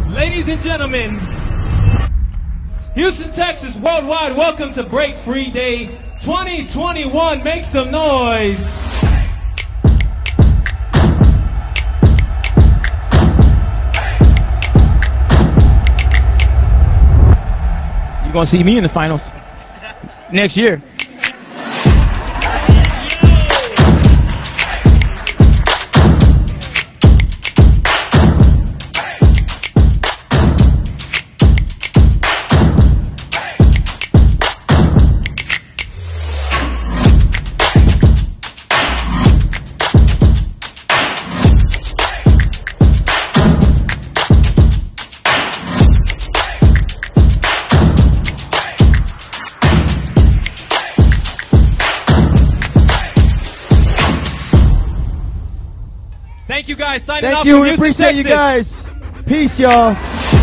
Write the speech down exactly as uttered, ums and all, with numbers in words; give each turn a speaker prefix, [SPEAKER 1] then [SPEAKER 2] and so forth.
[SPEAKER 1] Ladies and gentlemen, Houston, Texas, worldwide, welcome to Break Free Day twenty twenty-one. Make some noise.
[SPEAKER 2] You're going to see me in the finals next year.
[SPEAKER 1] Thank you guys. Signing
[SPEAKER 3] Thank
[SPEAKER 1] off
[SPEAKER 3] you.
[SPEAKER 1] from
[SPEAKER 3] We
[SPEAKER 1] Houston,
[SPEAKER 3] appreciate
[SPEAKER 1] Texas.
[SPEAKER 3] you guys. Peace, y'all.